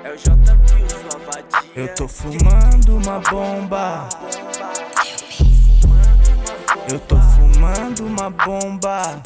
É o JP, sua vadia. Eu tô fumando uma bomba. Eu tô fumando uma bomba.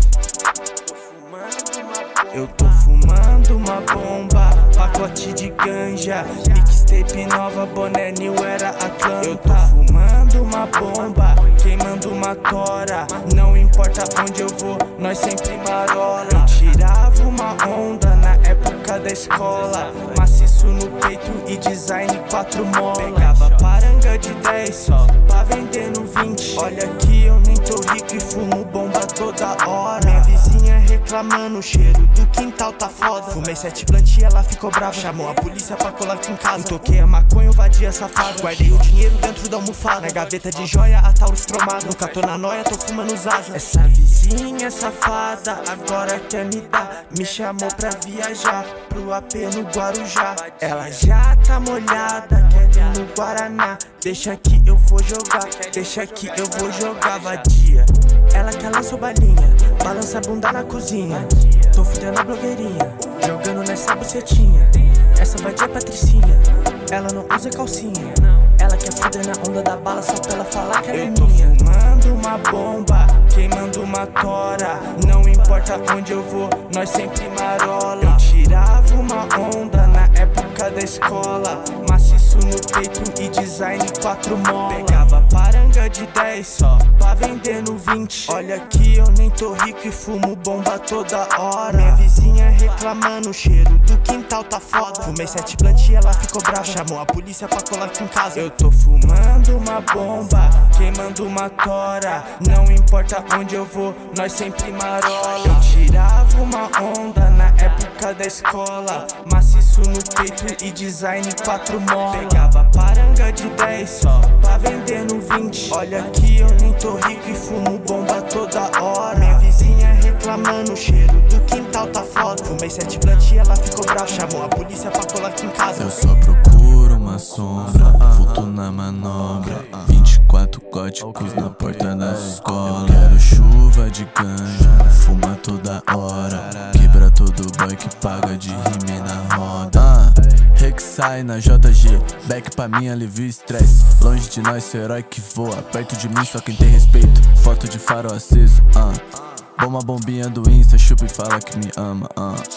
Eu tô fumando uma bomba. Pacote de ganja, mixtape nova, boné new era Atlanta. Eu tô fumando uma bomba, queimando uma tora. Não importa onde eu vou, nós sempre marola. Eu tirava uma onda na época da escola, maciço no peito e design 4 molas. Pegava paranga de 10 só pra vender no 20. Olha que eu nem tô rico e fumo bomba toda hora. Minha vizinha reclamando, o cheiro do quintal tá foda. Fumei 7 blunt e ela ficou brava, chamou a polícia pra colar aqui em casa. Toquei a maconha, o vadia safado. Guardei o dinheiro dentro da almofada, na gaveta de joia a Taurus cromado. Nunca tô na noia, tô fumando zaza. Essa vizinha safada agora quer me dar. Me chamou pra viajar pro AP no Guarujá. Ela já tá molhada, quer ir no Guaraná. Deixa que eu vou jogar, deixa que eu vou jogar, vadia. Ela quer lançar balinha, balança a bunda na cozinha. Tô fudendo a blogueirinha, jogando nessa bucetinha. Essa vadia é Patricinha, ela não usa calcinha. Ela quer fuder na onda da bala só pra ela falar que ela é minha. Eu tô fumando uma bomba, queimando uma tora. Não importa onde eu vou, nós sempre marola. Eu tirava uma onda na época da escola, maciço no peito e design 4 molas. Pegava paranga de 10 só pra vender no 20. Olha que eu nem tô rico e fumo bomba toda hora. Minha vizinha reclamando, o cheiro do quintal tá foda. Fumei 7 blunt e ela ficou brava, chamou a polícia pra colar aqui em casa. Eu tô fumando uma bomba, queimando uma tora. Não importa onde eu vou, nós sempre marola. Eu tirava uma onda na época da escola, maciço no peito e design 4 molas. Pegava paranga de 10 só pra vender no 20. Olha que eu nem tô rico e fumo bomba toda hora. Minha vizinha reclamando, o cheiro do quintal tá foda. Fumei 7 blunt e ela ficou brava, chamou a polícia pra colar aqui em casa. Eu só procuro uma sombra, vulto na manobra. 24 góticos na porta da escola. Quero chuva de ganja, fuma toda hora. Quebra todo boy que paga de rime na roda. Rek'Sai na JG, back pra mim alivia o estresse. Longe de nós ser herói que voa, perto de mim só quem tem respeito. Foto de farol aceso, Bomba bombinha do Insta, chupa e fala que me ama,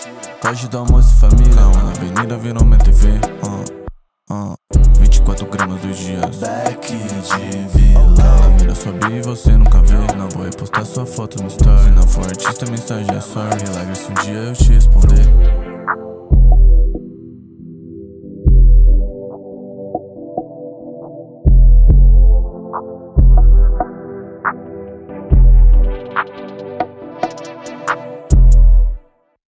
Foge do almoço e família, na avenida virou minha TV, 24 gramas dos dias, back de vila. A mira sobe e você nunca vê. Não vou repostar sua foto no story. Se não for artista, mensagem é sorry. Relaxa se um dia eu te responder.